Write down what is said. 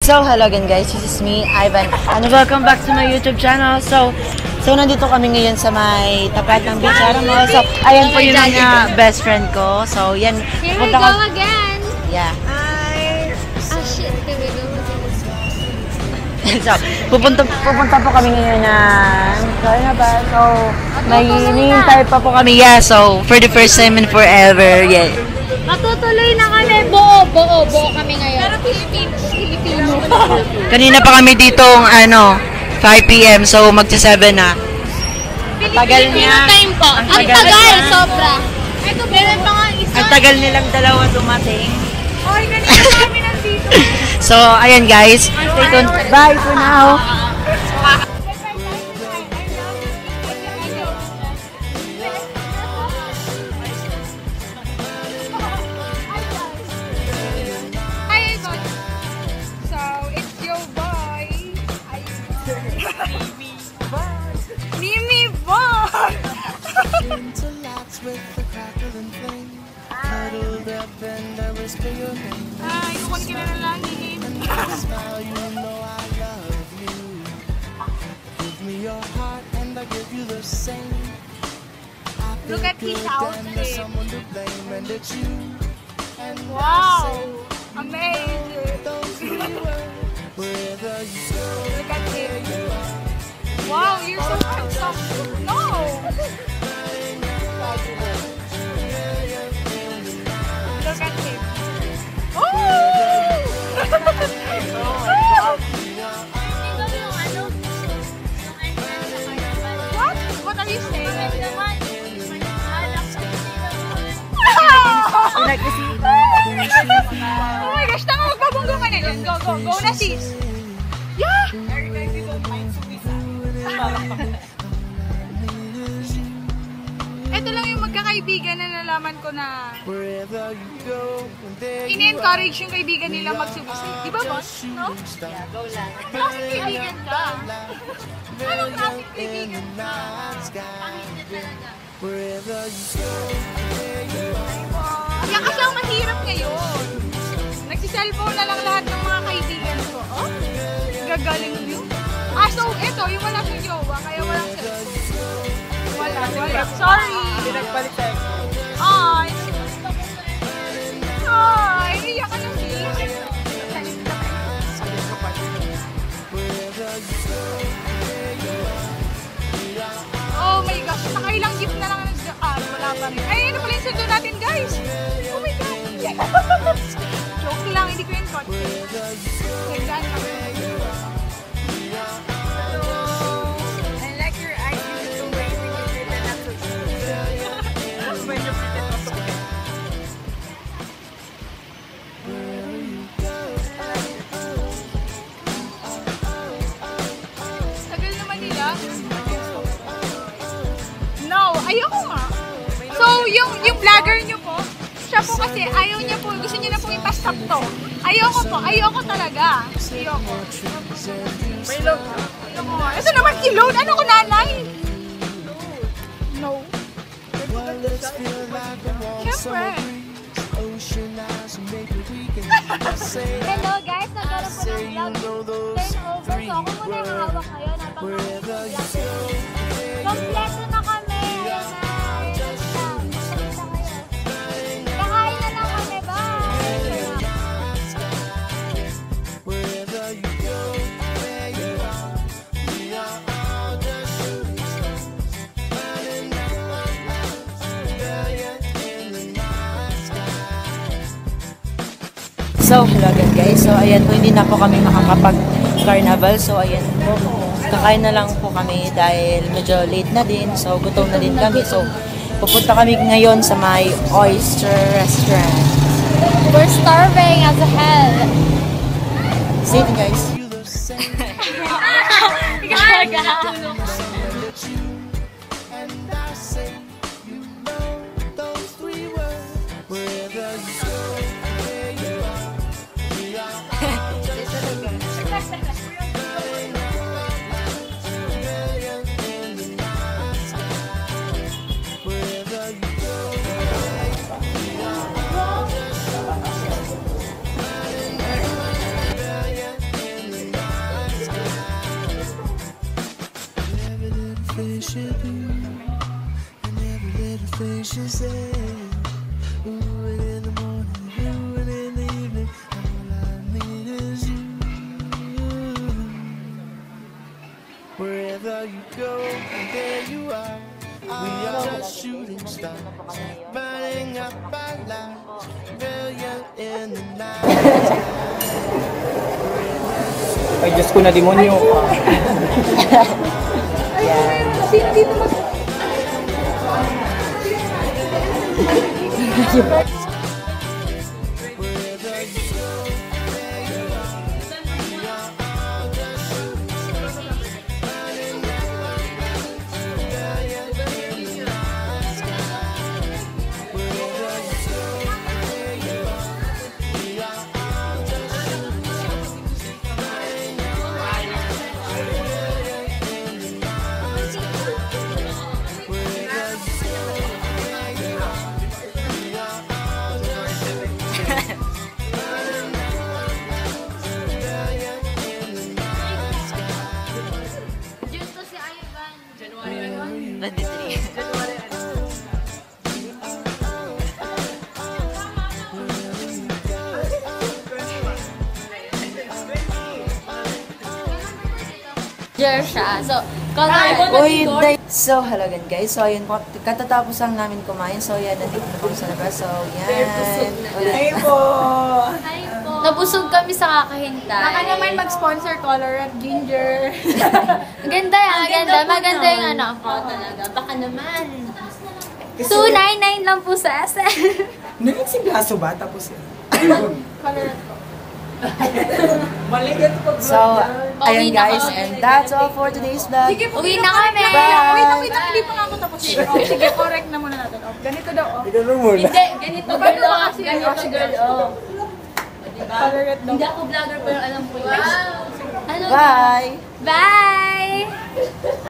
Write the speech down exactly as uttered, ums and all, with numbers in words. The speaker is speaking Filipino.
So, hello again guys, this is me, Ivan, and welcome back to my YouTube channel. So, so nandito kami ngayon sa may tapat ng Bichara Mall. So, ayan po yung mga best friend ko. So, yan. Here we go ko, again. Yeah. Hi. Ah, shit. Here we go again. So, pupunta, pupunta po kami ngayon na Carnival. So, may hinihintay pa po kami. Yeah, so, for the first time and forever. Yeah. Matutuloy na kami. Buo, buo, buo kami ngayon. Pero Philippines, Filipino. Kanina pa kami ditong, ano, five p m So, magsa seven na. Tagal niya. time po. Ang tagal, tagal sobra. Ito, meron pa nga isa. Ang tagal nilang dalawa dumating. Ay, ganito kami nandito. So, ayan guys. Stay tuned. Bye for now. Mimi Boy! Ay, kung ka na langit. Look at his outfit. Wow! Amazing! Look at him. Wow, you're so handsome. No! Look at him. Oh! What? What are you saying? Oh my gosh, tanga, magbabunggo ka na dyan. Go, go, go na sis. Yeah! Ito lang yung magkakaibigan na nalaman ko na ini-encourage yung kaibigan nila magsubusi. Di ba, boss? No? Yeah, go lang. Klaseng kaibigan ka. Anong klaseng kaibigan ka? Pangit talaga. Kaya kasi ang mahirap ngayon. Nagsiselfone na lang lahat ng mga kaibigan ko. Oh, gagaling yun. Ah, so ito, yung wala siyang jowa, kaya walang cellphone. Wala, wala. Sorry. Pinagpalit tayo. Ay. Ay, iyak ka na sis. Oh my gosh, nakailang gift na lang ng ah, wala pa rin. Ay, ano pala yung sundo natin, guys? Oh my God. Joke lang, hindi ko yung kotse. Nagdaan kami. I like your eyes the way when you pretend not to. When you pretend not to. Tagal naman nila. No, ayoko nga. So, yung, yung vlogger nyo po, siya po kasi ayaw niya po, gusto niya na po ipastop to. Ayoko po, ayoko talaga. Ayoko. May load. Ayoko nga. Ito naman i-load. Ano ko nanay? No. Siyempre. Hello guys, nagkaroon po ng vlog turnover. So ako muna yung hawak ngayon habang namin vlog. Kompleto na kami. Ayan na. Ayan na. Magpapita kayo. Kakain na lang kami. Bye! So, hello again guys. So, ayan po, hindi na po kami makakapag-carnival. So, ayan po, kakain na lang po kami dahil medyo late na din. So, gutom na din kami. So, pupunta kami ngayon sa may oyster restaurant. We're starving as hell. See you guys. things she said. Ooh, and in the morning, ooh, and in the evening, all I need is you. Wherever you go, there you are. We are just shooting stars, burning up our lives, brilliant in the night. Ay, Diyos ko na demonyo. Diyos to si Ivan. twenty-three. Diyos siya. So, color. Uy, day- so, hello again guys. So, ayun po, katatapos lang namin kumain. So, yan, nandito na kami sa labas. So, yan. Ulit. Nabusog kami sa kakahintay. Baka naman mag-sponsor Color at Ginger. Maganda yan, maganda. Maganda yung ano. Oo, talaga. Baka naman. two ninety-nine lang po sa S M. Naging blaso ba? Tapos Color at So, ayun guys. And that's all for today's vlog. Sige po, Uwi dito, na kami. correct lang. Wait lang, wait lang. Hindi pa nga ako tapos. Oh, sige, correct na muna natin. Oh, ganito daw. Oh. ikaw mo muna. Hindi, ganito Paano girl. ba Oh, kasi? ganito Oh, sige. girl. Oh. Color at daw. Hindi ako vlogger pero alam ko yun. Ano? Bye! Bye!